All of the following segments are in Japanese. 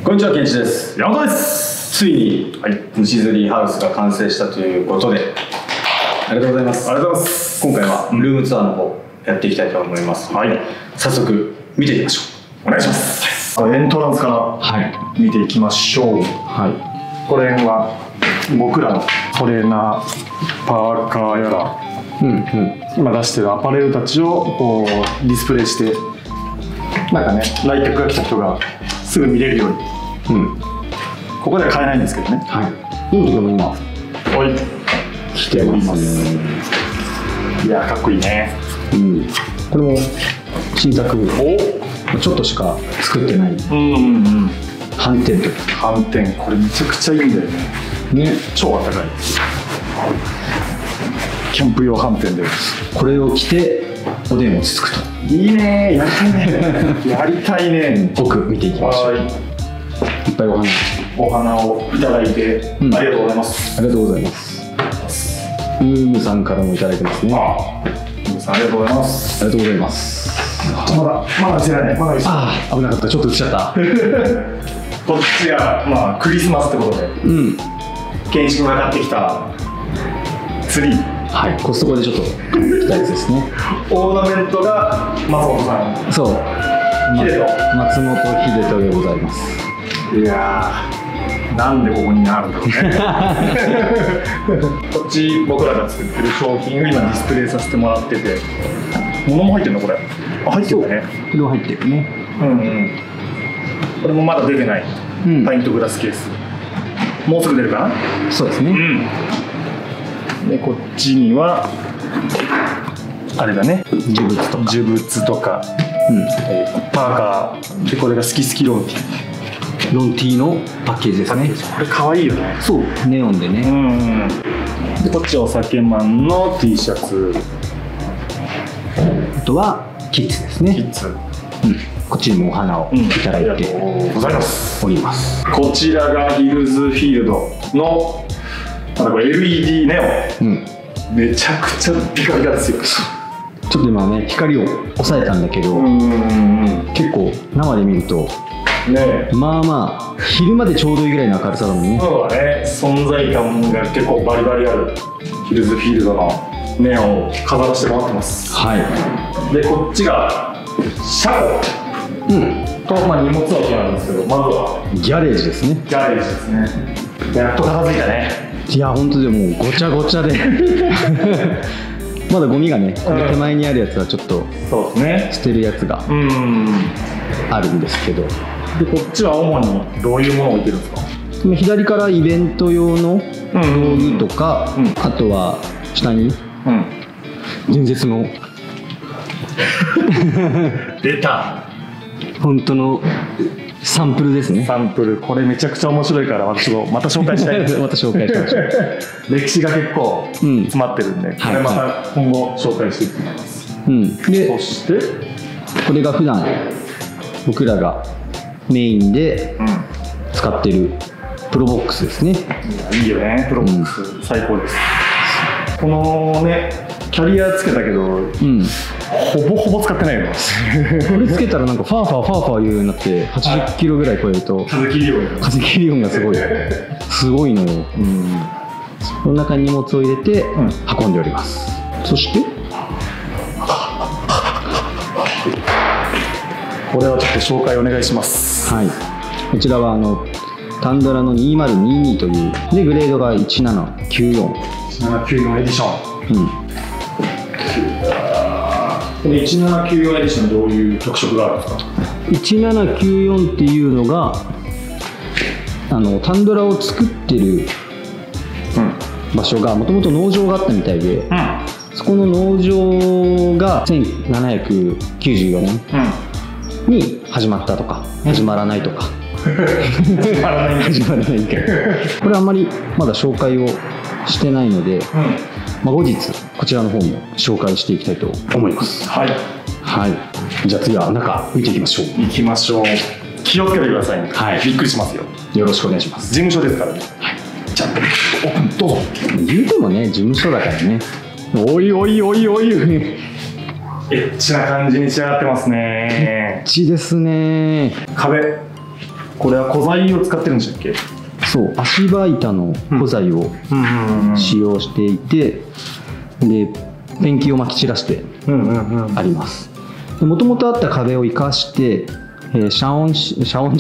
こんにちは、ケンチです。 山本です。 ついに、虫釣りハウスが完成したということで、ありがとうございます。 ありがとうございます。 今回はルームツアーの方やっていきたいと思います。 はい。 早速見ていきましょう。 お願いします。エントランスから見ていきましょう。 はい。 これは僕らのトレーナー、パーカーやら、今出してるアパレルたちをこうディスプレイして、なんかね、来客が来た人がすぐ見れるように、ここでは買えないんですけどね。 はい。でも今来ております。いや、かっこいいね。 これも新作ちょっとしか作ってない斑点と斑点、これめちゃくちゃいいんだよね。超あったかいキャンプ用斑点で、 これを着ておでんをつつくと。 いいね、やりたいね。やりたいね。 奥見ていきましょう。いっぱいお花をいただいて、ありがとうございます。 ありがとうございます。ウームさんからもいただいてますね。 ウームさん、ありがとうございます。 ありがとうございます。 まだ見せられない。まだ見せられない。 危なかった。ちょっと映っちゃった。 こっちがクリスマスってことで、ケンシ君が買ってきたツリー。 はい、コストコでちょっと買ってきたやつですね。 オーナメントが松本さん。 そう。 秀人。 松本秀人でございます。 いやー、なんでここにあるんだろうね。こっち僕らが作ってる商品を今ディスプレイさせてもらってて、物も入ってるのこれ。入ってるね。 これは入ってるね。 これもまだ出てない、パイントグラスケース。もうすぐ出るかな。 そうですね。 でこっちにはあれだね、呪物とか、パーカーで、これが好きロンティロンティのパッケージですね。 これかわいいよね。 そう、ネオンでね。 でこっちはお酒マンの T シャツ、 あとはキッズですね。 キッズ、 こっちにもお花をいただいてございますおります。 こちらがヒルズフィールドのこれ LED ネオン、めちゃくちゃピカピカですよ。 ちょっと今ね、光を抑えたんだけど、結構生で見るとまあまあ昼までちょうどいいぐらいの明るさだもんね。 そうだね、存在感が結構バリバリあるヒルズフィールドのネオンを飾らせてもらってます。でこっちが車庫と、荷物置きなんですけど、まずはギャレージですね。 ギャレージですね。やっと片付いたね。 いや、本当でもうごちゃごちゃでまだゴミがね、この手前にあるやつはちょっと捨てるやつがあるんですけど、 でこっちは主にどういうものを置いてるんですか。 左からイベント用の道具とか、あとは下に伝説の出た本当のサンプルですね。 サンプル、これめちゃくちゃ面白いから、私もまた紹介したいです。 また紹介しましょう。 歴史が結構詰まってるんで、これまた今後紹介していきます。でそしてこれが普段僕らがメインで使ってるプロボックスですね。 いいよね、プロボックス、最高です。このね、キャリアつけたけど、ほぼほぼ使ってないよね。 これつけたらなんかファーファー言うようになって、80キロぐらい超えると風切り音がすごいのよ。この中に荷物を入れて運んでおります。そしてこれはちょっと紹介お願いします。 こちらはタンドラの2022というで、グレードが1794 エディション。この1794エディション、どういう特色があるんですか。 1794っていうのがタンドラを作ってる場所がもともと農場があったみたいで、そこの農場が1794年に始まったとか、始まらないとか始まらないけど、これあんまりまだ紹介をしてないので、後日こちらの方も紹介していきたいと思います。じゃあ次は中見ていきましょう。 気をつけてくださいね。びっくりしますよ。 よろしくお願いします。 事務所ですからね。じゃあオープンどうぞ。 言うてもね、事務所だからね。 おいエッチな感じに仕上がってますね。 エッチですね。 壁これは古材を使ってるんでしたっけ？ そう足場板の古材を使用していて、でペンキをまき散らしてあります。もともとあった壁を生かして、遮音シ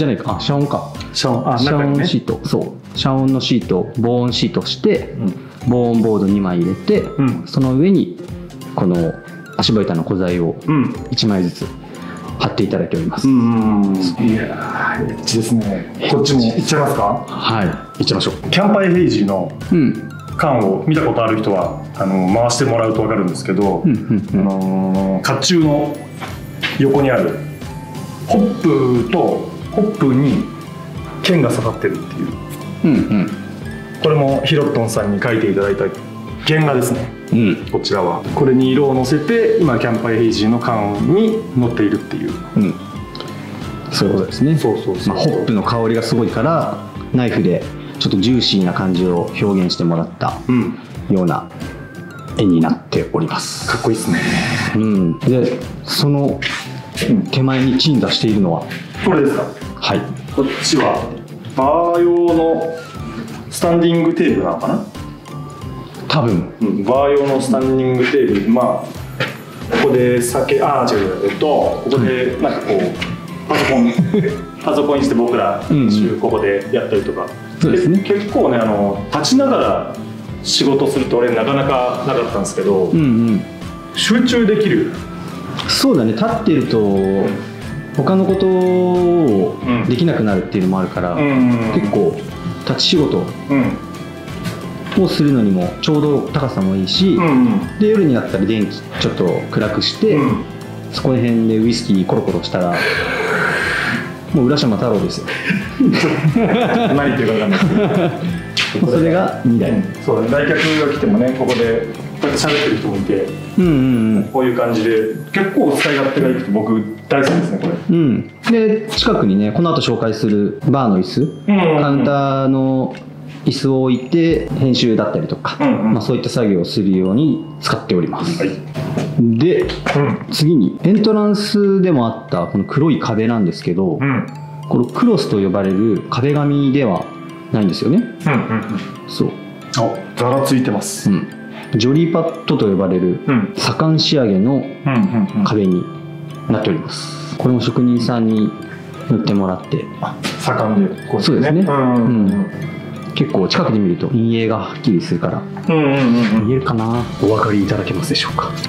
ート、そう遮音のシート、防音シートして、防音ボード2枚入れて、その上にこの足場板の古材を1枚ずつ貼っていただいております。いやー、エッチですね。こっちもいっちゃいますか？ はい、いっちゃいましょう。 キャンパイヘイジーの缶を見たことある人は回してもらうと分かるんですけど、甲冑の横にあるホップに剣が刺さってるっていう、これもヒロットンさんに描いていただいた原画ですね。こちらはこれに色をのせて今キャンパイヘイジーの缶に乗っているっていう、 そういうことですね。 ホップの香りがすごいからナイフでちょっとジューシーな感じを表現してもらったような絵になっております。 かっこいいですね。 でその手前に鎮座しているのはこれですか？はい。こっちはバー用のスタンディングテーブルなのかな？多分、バー用のスタンディングテーブル、ここでここでなんかこうパソコンにして僕らここでやったりとか、そうですね、結構ね立ちながら仕事すると俺なかなかなかったんですけど、集中できる。 そうだね、立ってると他のことをできなくなるっていうのもあるから、結構立ち仕事をするのにもちょうど高さもいいし、で夜になったら電気ちょっと暗くして、そこら辺でウイスキーコロコロしたらもう浦島太郎ですよ。 何言ってるか分かんないけどそれが2台、 そうだね、来客が来てもね、ここでこうやって喋ってる人もいて、こういう感じで結構使い勝手がいいって僕大好きですね、これ。で近くにね、この後紹介するバーの椅子、カウンターの椅子を置いて編集だったりとか、そういった作業をするように使っております。で、次にエントランスでもあったこの黒い壁なんですけど、このクロスと呼ばれる壁紙ではないんですよね。そう、 ざらついてます。 ジョリーパッドと呼ばれる左官仕上げの壁になっております。これも職人さんに塗ってもらって、 左官でこう、 そうですね。結構近くで見ると陰影がはっきりするから見えるかな、お分かりいただけますでしょうか。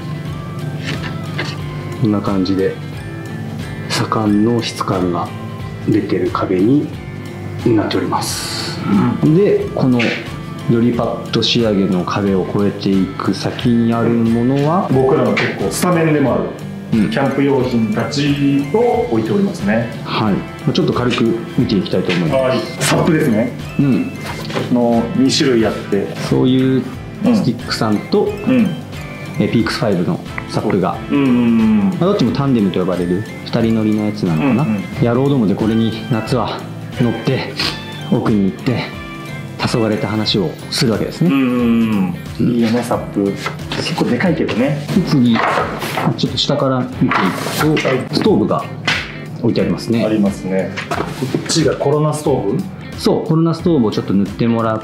こんな感じで左官の質感が出てる壁になっております。でこのよりパッド仕上げの壁を越えていく先にあるものは、 僕らの結構スタメンでもあるキャンプ用品たちを置いておりますね。 はい、ちょっと軽く見ていきたいと思います。 サップですね。の2種類あって、 そういうスティックさんと、ピークス5のサップが、どっちもタンデムと呼ばれる2人乗りのやつなのかな。野郎どもでこれに夏は乗って奥に行って黄昏た話をするわけですね。 いいよね、サップ結構でかいけどね。 次ちょっと下から見ていくと、ストーブが置いてありますね。 ありますね。こっちがコロナストーブ。 そう、コロナストーブをちょっと塗ってもらって、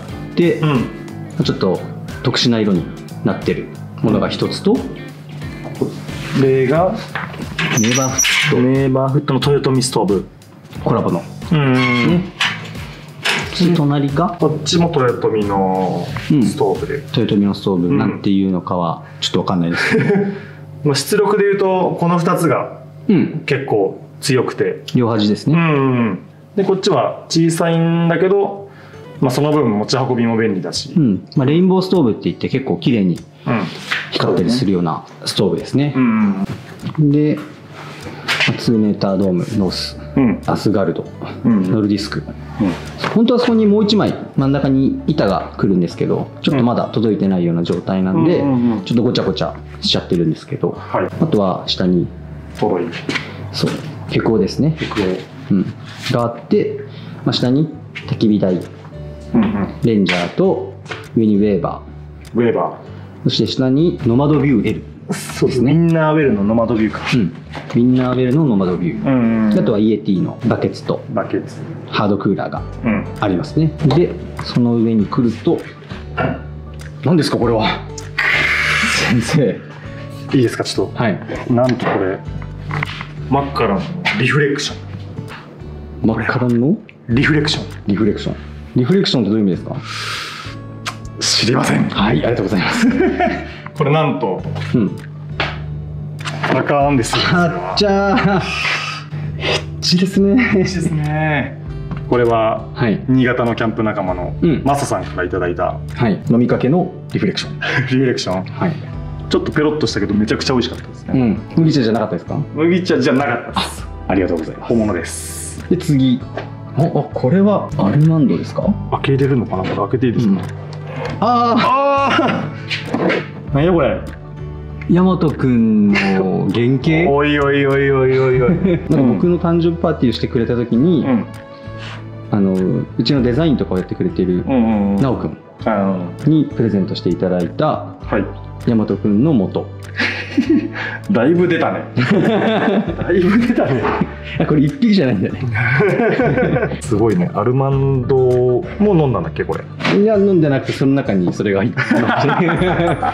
ちょっと特殊な色になってるものが一つと、これがネイバーフットの豊臣ストーブコラボの、隣がこっちも豊臣のストーブで、 豊臣のストーブなんていうのかはちょっと分かんないですけど、 出力でいうとこの2つが結構強くて、 両端ですね。 でこっちは小さいんだけど、その分持ち運びも便利だし、 レインボーストーブっていって結構綺麗に光ったりするようなストーブですね。で2メータードーム、ノース、アスガルド、ノルディスク、本当はそこにもう1枚真ん中に板が来るんですけど、ちょっとまだ届いてないような状態なんで、ちょっとごちゃごちゃしちゃってるんですけど、あとは下にそうケクオですね、があって、下に焚き火台、レンジャーと上にウェーバー、そして下にノマドビュー L そうですね、インナーウェルのノマドビューか、 ウィンナーベルのノマドビュー、あとはイエティのバケツとハードクーラーがありますね。でその上に来ると、何ですかこれは。先生いいですか、ちょっと。はい。なんとこれマッカロンのリフレクション。 マッカロンのリフレクション。リフレクションってどういう意味ですか？知りません。 はい、ありがとうございます。 これなんと、パカーンですよ。 あっちゃー、ヘッジですね。 ヘッジですね。これは、新潟のキャンプ仲間のマサさんからいただいた、 飲みかけのリフレクション。 リフレクション。はい。ちょっとペロッとしたけどめちゃくちゃ美味しかったですね。 麦茶じゃなかったですか？ 麦茶じゃなかったです。 ありがとうございます。 本物です。 で次、これはアルマンドですか？ 開けれるのかな？これ開けていいですか？何やこれ？ ヤマトくんの原型。 おいおいおいおいおいおい。 なんか僕の誕生日パーティーをしてくれた時に、うちのデザインとかをやってくれているナオくんにプレゼントしていただいたヤマトくんの元。 だいぶ出たね。だいぶ出たね。 これ1匹じゃないんだね。 すごいね。アルマンドも飲んだんだっけこれ？ いや飲んでなくて、その中にそれが入って。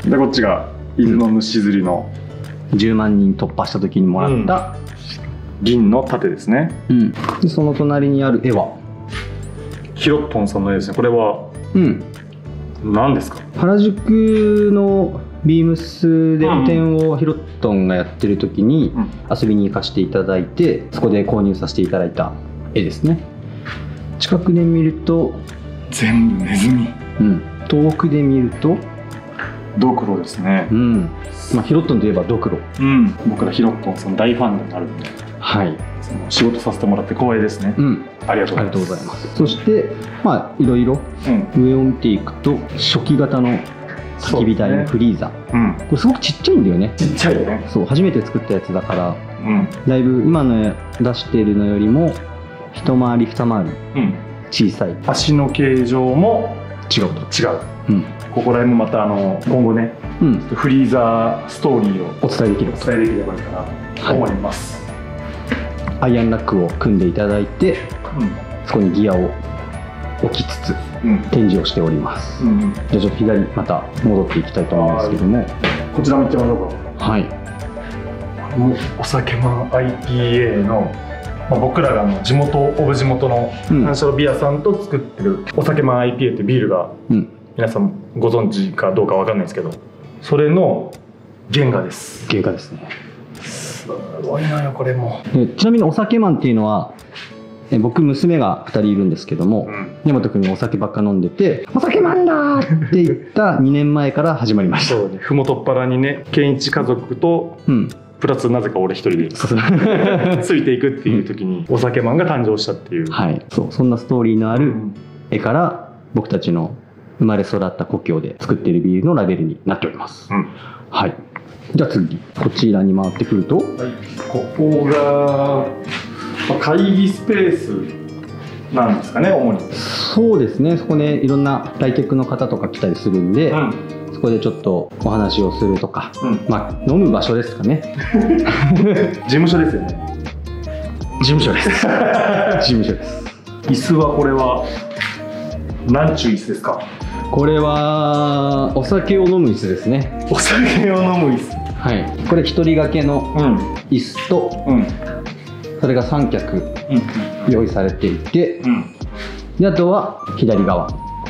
でこっちが伊豆の虫釣りの 10万人突破した時にもらった銀の盾ですね。 でその隣にある絵はヒロットンさんの絵ですね。これは何ですか？ 原宿のビームスで個展をヒロットンがやってる時に遊びに行かせていただいて、そこで購入させていただいた絵ですね。近くで見ると全部ネズミ。 遠くで見るとドクロですね。 ヒロットンといえばドクロ。 僕らヒロットンさん大ファンになるんで、仕事させてもらって光栄ですね。ありがとうございます。 そしていろいろ上を見ていくと、初期型の焚き火台のフリーザ、これすごくちっちゃいんだよね。 ちっちゃいね。 そう、初めて作ったやつだから、だいぶ今の出しているのよりも一回り二回り小さい。 足の形状も違う。ここら辺もまた今後ね、フリーザーストーリーをお伝えできればいいかなと思います。 アイアンラックを組んでいただいて、そこにギアを置きつつ展示をしております。じゃあちょっと左また戻っていきたいと思うんですけども、 こちらも行ってみましょうか。 はい。 お酒マン IPA の、僕らが地元の反射のビアさんと作ってるお酒マン IPA ってビールが、皆さんご存知かどうかわかんないですけど、それの原画です。 原画ですね。 すごいなよこれも。 ちなみにお酒マンっていうのは、僕娘が2人いるんですけども、大和君がお酒ばっか飲んでて「お酒マンだ!」って言った2年前から始まりました。 そうね、ふもとっぱらにね、健一家族と、プラスなぜか俺一人でついていくっていう時にお酒マンが誕生したっていう、 そんなストーリーのある絵から僕たちの生まれ育った故郷で作っているビールのラベルになっております。じゃあ次こちらに回ってくると、 ここが会議スペースなんですかね、主に。 そうですね、そこでいろんな来客の方とか来たりするんで、そこでちょっとお話をするとか、飲む場所ですかね。 事務所ですよね。 事務所です。事務所です。 椅子はこれは何ちゅう椅子ですか？ これはお酒を飲む椅子ですね。 お酒を飲む椅子。 これ一人掛けの椅子と、それが3脚用意されていて、であとは左側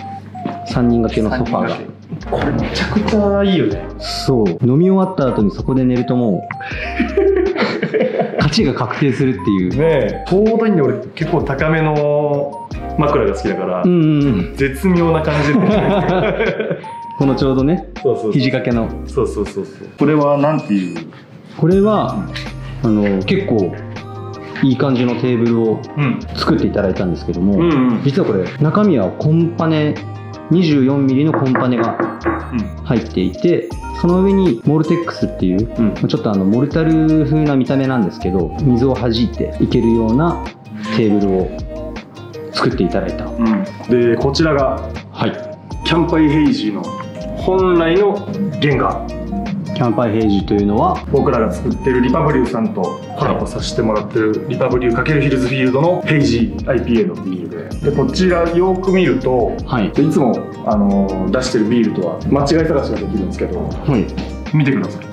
3人掛けのソファーが。 これめちゃくちゃいいよね。 そう、飲み終わった後にそこで寝るともう勝ちが確定するっていうね。ちょうどいいんで、俺結構高めの枕が好きだから、絶妙な感じでこのちょうどね、肘掛けの。これはなんていう？これは結構いい感じのテーブルを作っていただいたんですけども、実はこれ中身はコンパネ 24mm のコンパネが入っていて、その上にモルテックスっていう、ちょっとモルタル風な見た目なんですけど、水を弾いていけるようなテーブルを作っていただいた。 でこちらがキャンパイヘイジーの本来の原画キャンパイヘイジというのは僕らが作ってるリパブリューさんとコラボさせてもらってるリパブリュー×ヒルズフィールドのヘイジ IPA のビールで、こちらよく見ると、いつも出してるビールとは間違い探しができるんですけど、見てください。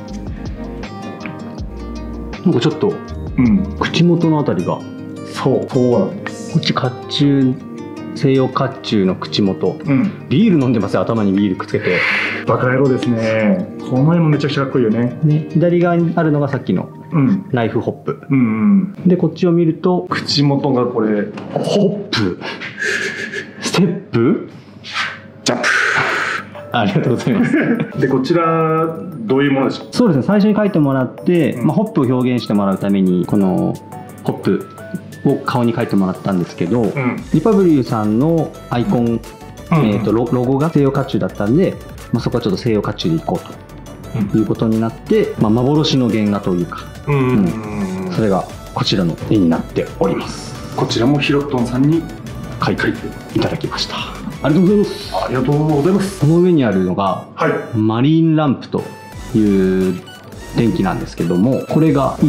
なんかちょっと、口元のあたりがそうなんです。 こっち甲冑、西洋甲冑の口元、ビール飲んでますよ。頭にビールくっつけて。 バカ野郎ですね。この絵もめちゃくちゃかっこいいよね。 左側にあるのがさっきのライフホップ、でこっちを見ると口元がこれホップステップジャンプ。 ありがとうございますでこちらどういうものでしょう？ そうですね、最初に書いてもらって、ホップを表現してもらうためにこのホップを顔に書いてもらったんですけど、リパブリューさんのアイコン、ロゴが西洋甲冑だったんで、そこはちょっと西洋甲冑でいこうということになって、幻の原画というか、それがこちらの絵になっております。 こちらもヒロットンさんに書いていただきました。ありがとうございます。 ありがとうございます。 この上にあるのが、マリーンランプという電気なんですけども、これが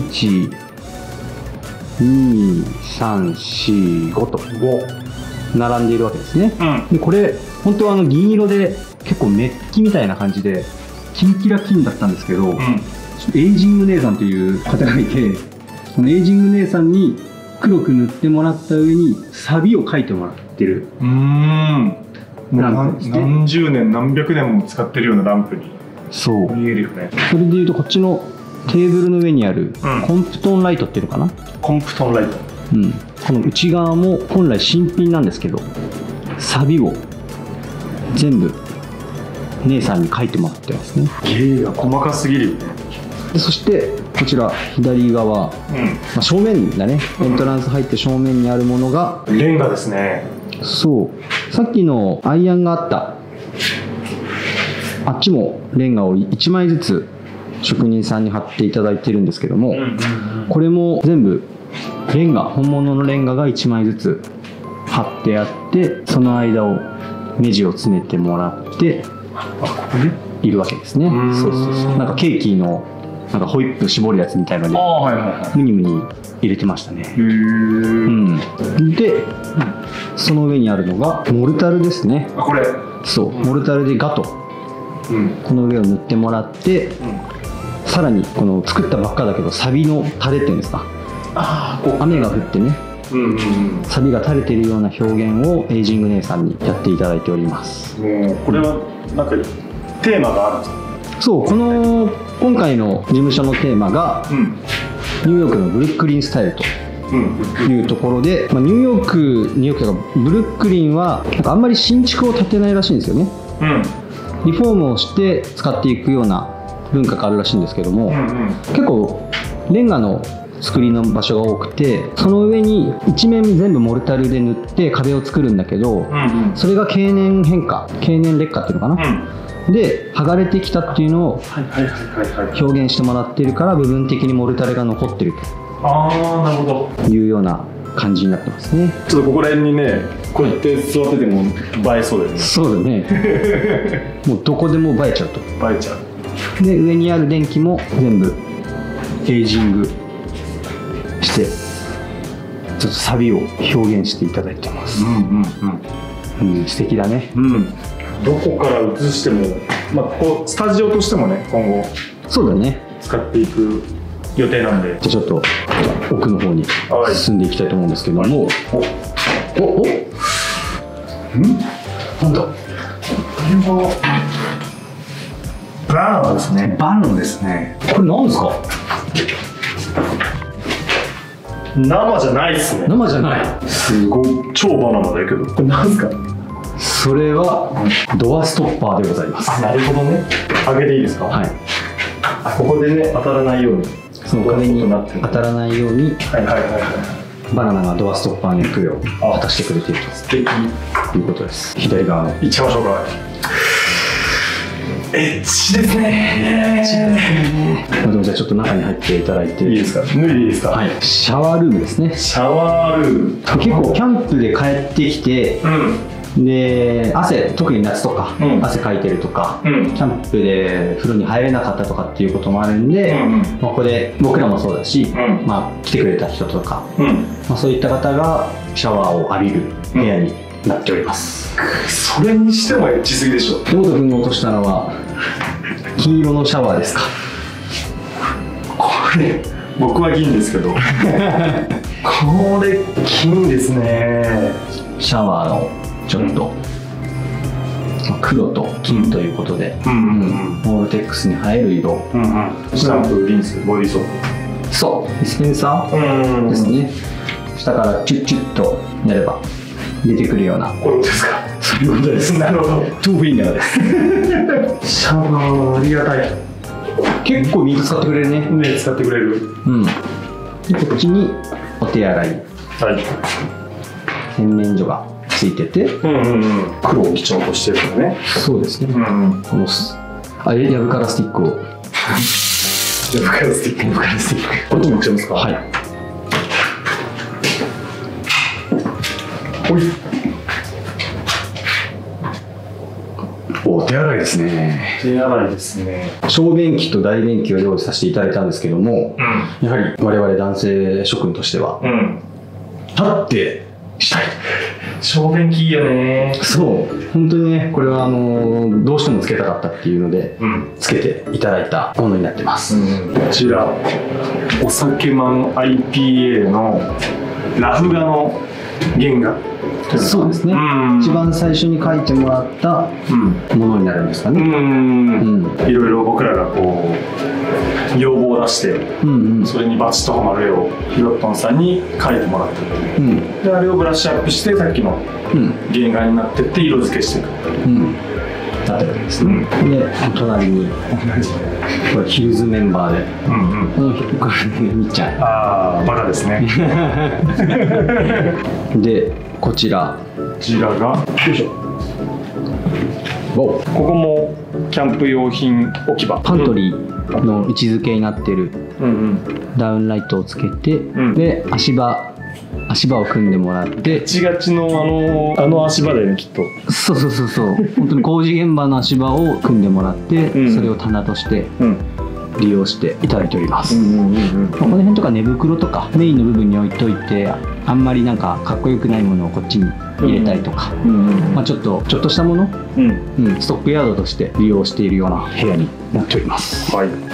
1、2、3、4、5と並んでいるわけですね。でこれ本当は銀色で結構メッキみたいな感じでキンキラキンだったんですけど、エイジング姉さんという方がいて、そのエイジング姉さんに黒く塗ってもらった上にサビを描いてもらってるランプですね。 何十年何百年も使ってるようなランプに見えるよね。 それでいうとこっちのテーブルの上にあるコンプトンライトっていうのかな、 コンプトンライト、 この内側も本来新品なんですけど、サビを全部姉さんに書いてもらってますね。 芸が細かすぎるよね。 でそしてこちら左側、正面だね、エントランス入って正面にあるものがレンガですね。 そうさっきのアイアンがあったあっちもレンガを1枚ずつ職人さんに貼っていただいてるんですけども、これも全部レンガ、本物のレンガが1枚ずつ貼ってあって、その間をネジを詰めてもらっているわけですね。そうなんかケーキのなんかホイップ絞るやつみたいのでムニムニ入れてましたね。でその上にあるのがモルタルですね。 これそうモルタルでガト、この上を塗ってもらって、さらにこの作ったばっかだけどサビの垂れっていうんですか、雨が降ってね、サビが垂れているような表現をエイジング姉さんにやっていただいております。 これはなんかテーマがあるんですか？そう、 この今回の事務所のテーマが、ニューヨークのブルックリンスタイルというところで、ニューヨークとかブルックリンはなんかあんまり新築を建てないらしいんですよね。リフォームをして使っていくような文化があるらしいんですけども、結構レンガの作りの場所が多くて、その上に一面全部モルタルで塗って壁を作るんだけど、それが経年劣化っていうのかな、で剥がれてきたっていうのを表現してもらってるから、部分的にモルタルが残ってるなるほどいうような感じになってますね。 ちょっとここら辺にねこうやって座ってても映えそうだよね。 そうだねもうどこでも映えちゃうと。 映えちゃう。 で上にある電気も全部エイジングしてちょっとサビを表現していただいてます。素敵だね。 どこから映しても、ここスタジオとしてもね今後そうだね使っていく予定なんで、 じゃあちょっと奥の方に進んでいきたいと思うんですけども、なんだこれはバナナですね。 バナナですね。 これ何ですか？ 生じゃないですね。 生じゃない。 すごい超バナナだけど、これ何ですか？ それはドアストッパーでございます。 なるほどね。開けていいですか？ はい。 ここでね当たらないように、 その壁に当たらないようにバナナがドアストッパーの役を果たしてくれているということです。左側のいっちゃいましょうか。エッチですね。 でもじゃあちょっと中に入っていただいていいですか？脱いでいいですか？ はい。シャワールームですね。 シャワールーム。 結構キャンプで帰ってきて、 で特に夏とか、汗かいてるとか、キャンプで風呂に入れなかったとかっていうこともあるんで、ここで僕らもそうだし、来てくれた人とか、そういった方がシャワーを浴びる部屋になっております。 それにしてもエッチすぎでしょ。 トート君が落としたのは金色のシャワーですか？ これ僕は銀ですけどこれ金ですね。 シャワーのちょっと黒と金ということで、ボールテックスに映える色、 シャンプー、リンス、ボディーソープ、そうディスペンサーですね。下からチュッチュッとやれば出てくるような、 こういうことですか？ そういうことです。なるほど、トゥーフィンガーです。 シャワーありがたい。 結構水使ってくれるね。 使ってくれる。 でこっちにお手洗い、洗面所がついてて、 黒を基調としてるのね。 そうですね。このヤブカラスティックを、 ヤブカラスティック、こっちもいっちゃいますか？はい。 お手洗いですね。 手洗いですね。 小便器と大便器を用意させていただいたんですけども、やはり我々男性諸君としては、立ってしたい。 小便器いいよね。 そう本当にね、これはどうしてもつけたかったっていうので、つけていただいたものになってます。 こちらお酒マン IPA のラフ画の原画。 そうですね、一番最初に書いてもらったものになるんですかね。 いろいろ僕らがこう要望を出して、それにバチッとはまる絵をヒロットンさんに描いてもらって、であれをブラッシュアップしてさっきの原画になってって色付けしていくだったわけですね。で隣にこれヒルズメンバーで、これみっちゃん、 バカですね。 でこちらがよいしょ、ここもキャンプ用品置き場、 パントリーの位置づけになってるダウンライトをつけて、で足場を組んでもらって、 ガチガチのあの足場だよね、きっと。 そう本当に工事現場の足場を組んでもらって、それを棚として利用していただいております。この辺とか寝袋とかメインの部分に置いといて、あんまりなんかかっこよくないものをこっちに入れたりとか、ちょっとしたもの、ストックヤードとして利用しているような部屋になっております。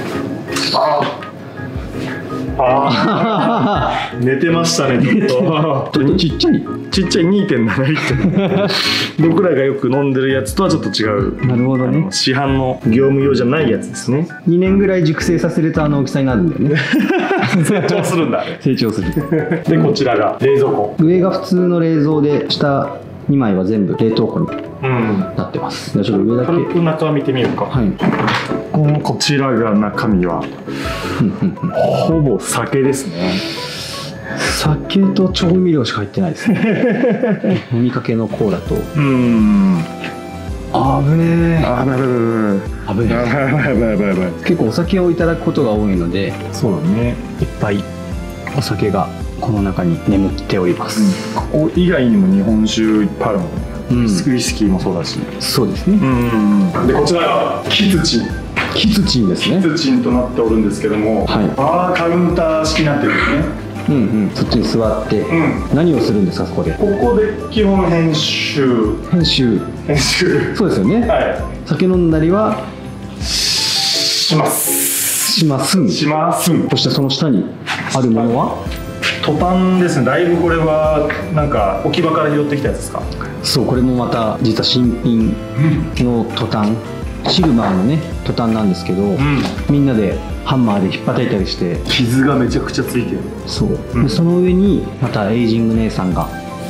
寝てましたね、ちょっとちっちゃい 2.7 リットル僕らがよく飲んでるやつとはちょっと違う。 なるほどね。 市販の業務用じゃないやつですね。 2年ぐらい熟成させると大きさになるんだよね。 成長するんだ。 成長する。 でこちらが冷蔵庫。 上が普通の冷蔵で、下2枚は全部冷凍庫になってます。ちょっと上だけ軽く中見てみようか。こちらが中身はほぼ酒ですね。 酒と調味料しか入ってないですね。飲みかけのコーラと。危ねえ。危ねえ。結構お酒をいただくことが多いので、 そうだね。 いっぱいお酒がこの中に眠っております。 ここ以外にも日本酒いっぱいあるもんね。ウイスキーもそうだし。 そうですね。 でこちらがキツチン。 キツチンですね。 キツチンとなっておるんですけども、カウンター式になってるんですね。 そっちに座って、何をするんですか、そこで。 ここで基本編集。 そうですよね。酒飲んだりはします。 そしてその下にあるものはトタンですね。だいぶこれはなんか置き場から拾ってきたやつですか。 そう、これもまた実は新品のトタン、シルバーのねトタンなんですけど、みんなでハンマーで引っ叩いたりして、 傷がめちゃくちゃついてる。 でその上にまたエイジング姉さんが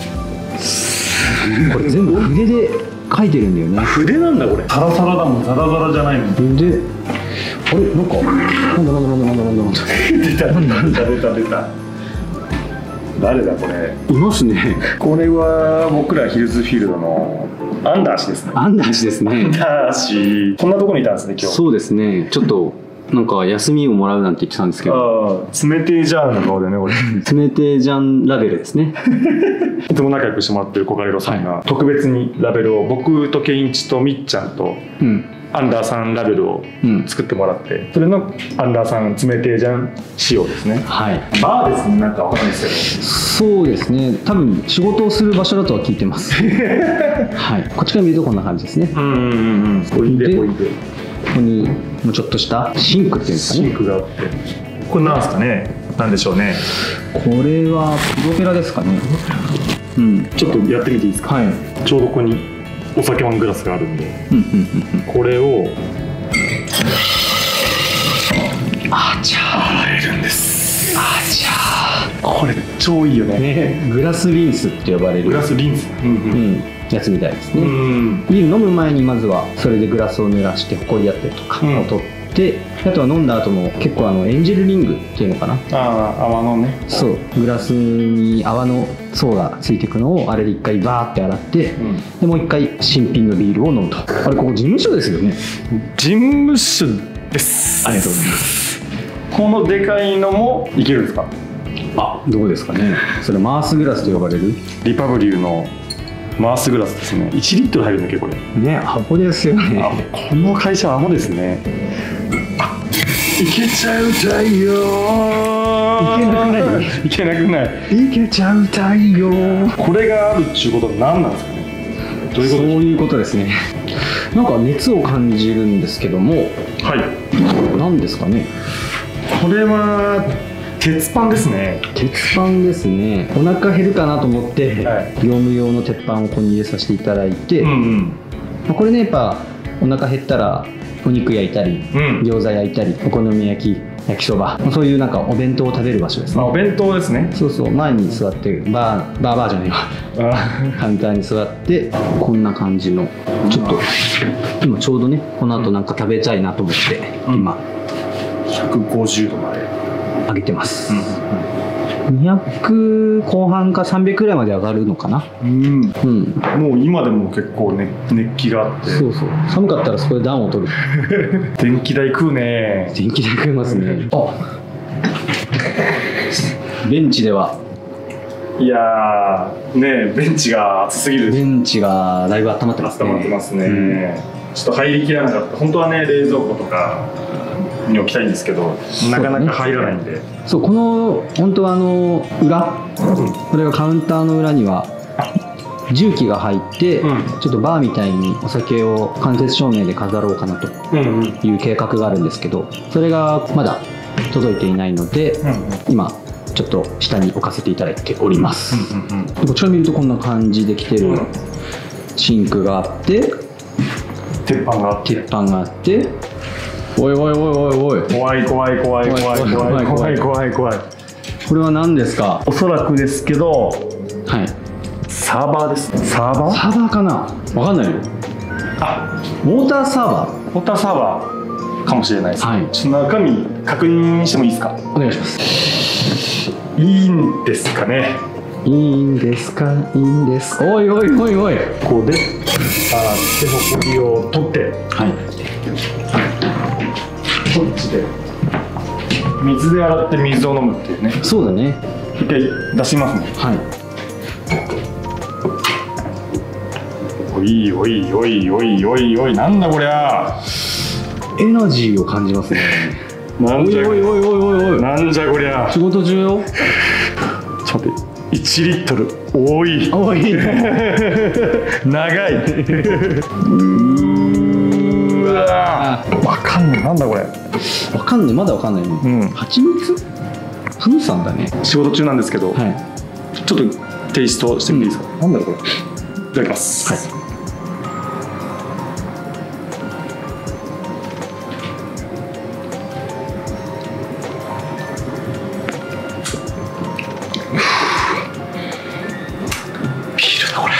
これ全部筆で書いてるんだよね。 筆なんだこれ。サラサラだもん。ザラザラじゃないもん。 で、あれなんかなんだ出た。誰だこれ。 いますね。 これは僕らヒルズフィールドのアンダー氏ですね。 アンダー氏ですね。 アンダー氏。こんなとこにいたんですね今日。 そうですね。ちょっとなんか休みをもらうなんて言ってたんですけど、 冷てえじゃんの顔でね、これ冷てえじゃんラベルですね。 いつも仲良くしてもらってるコカレロさんが特別にラベルを僕とケインチとみっちゃんとアンダーさんラベルを作ってもらって、それのアンダーさん冷てえじゃん仕様ですね。 はい、 バーですね。なんかわかんないですけど、そうですね、多分仕事をする場所だとは聞いてますはい、こっちから見るとこんな感じですね。 おいでおいで。 ここにもうちょっとしたシンクっていうんですかね。 シンクがあって、これなんですかね。なんでしょうね。 これはプロペラですかね。 ちょっとやってみていいですか。はい、ちょうどここにお酒ワングラスがあるんで、これを洗えるんです。これ超いいよね。 グラスリンスって呼ばれるグラスリンスやつみたいですね。ビール飲む前にまずはそれでグラスを濡らしてホコリあったりとかを取って、あとは飲んだ後も結構エンジェルリングっていうのかな、 泡のね、 そうグラスに泡の層がついていくのをあれで一回バーって洗って、でもう一回新品のビールを飲むと。あれここ事務所ですよね。 事務所です。ありがとうございます。このでかいのもいけるんですか。 どうですかね。それマースグラスと呼ばれるリパブリューのマースグラスですね。1リットル入るんだっけこれね。アホですよね。 この会社はアホですね。いけちゃうたいよ。いけなくない。いけちゃうたいよ。これがあるっていうことは何なんですかね。どういうこと。 そういうことですね。なんか熱を感じるんですけども、何ですかね。 これは鉄板ですね。 鉄板ですね。お腹減るかなと思って、業務用の鉄板をここに入れさせていただいて、これね、やっぱお腹減ったらお肉焼いたり、餃子焼いたり、お好み焼き、焼きそば、そういうなんかお弁当を食べる場所ですね。 お弁当ですね。 そうそう、前に座ってバーじゃないわカウンターに座ってこんな感じの、ちょっと今ちょうどねこの後なんか食べたいなと思って今 150度まで上げてます。200後半か300くらいまで上がるのかな。 もう今でも結構ね熱気があって、 そうそう、寒かったらそこで暖を取る電気代食うね。 電気代食いますね。ベンチでは、 いやね、ベンチが暑すぎる。 ベンチがだいぶ温まってますね。 温まってますね。ちょっと入りきらなかった。本当はね冷蔵庫とかに置きたいんですけど、なかなか入らないんで。 そう、この本当は裏、これがカウンターの裏には重機が入って、ちょっとバーみたいにお酒を間接照明で飾ろうかなという計画があるんですけど、それがまだ届いていないので、今ちょっと下に置かせていただいております。こちら見るとこんな感じできてるシンクがあって、 鉄板があって、おいおいおいおいおい、 怖い。 これは何ですか。 おそらくですけど、サーバーです。サーバーかな、わかんないよ。ウォーターサーバーかもしれないです。ちょっと中身確認してもいいですか。 お願いします。 いいんですかね。 いいんですか。おい。ここで洗ってほこりを取って、こっちで水で洗って水を飲むっていうね。 そうだね。 一回出しますね。おい、なんだこりゃ。 エナジーを感じますね。 なんじゃこりゃ。 仕事中よ。 ちょっと待って、1リットル多い長い。わかんない。なんだこれ。 わかんない。まだわかんないね。蜂蜜？フーさんだね。 仕事中なんですけど、ちょっとテイストしてみていいですか。なんだろうこれ。いただきます。ビールだこれ。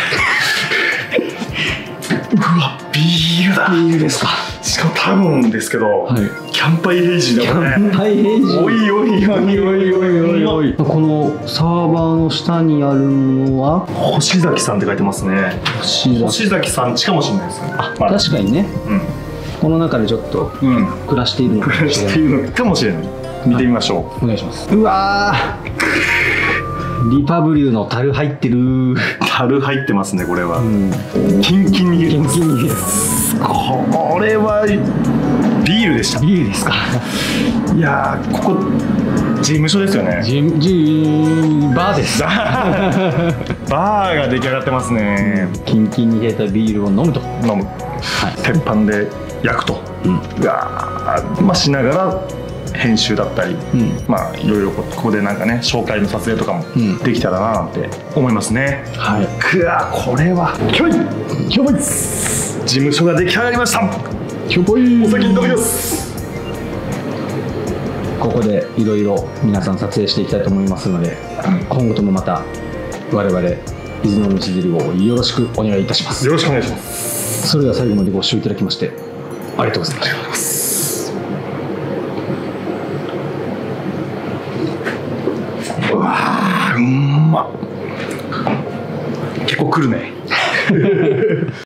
うわ、ビールだ。 ビールですか。 しかも多分ですけど、キャンパイヘイジーだこれ。 キャンパイヘイジー。 おい。 このサーバーの下にあるものは星崎さんって書いてますね。星崎さんちかもしれないですね。 確かにね。 この中でちょっと暮らしているのかもしれない、 見てみましょう。 お願いします。うわー、リパブリューの樽入ってる。 樽入ってますね、これは。キンキンに冷えます。これはビールでした。 ビールですか。 いやー、ここ事務所ですよね。 バーです。 バーが出来上がってますね。 キンキンに冷えたビールを飲むと。 はい、鉄板で焼くと。しながら編集だったり、いろいろここでなんかね、紹介の撮影とかもできたらななんて思いますね。 はい。 これはキョイ事務所が出来上がりました。 キョボイ。 お先に飲みます。 ここでいろいろ皆さん撮影していきたいと思いますので、今後ともまた我々伊豆の道汁をよろしくお願いいたします。 よろしくお願いします。 それでは最後までご視聴いただきましてありがとうございました。うわー、結構くるね。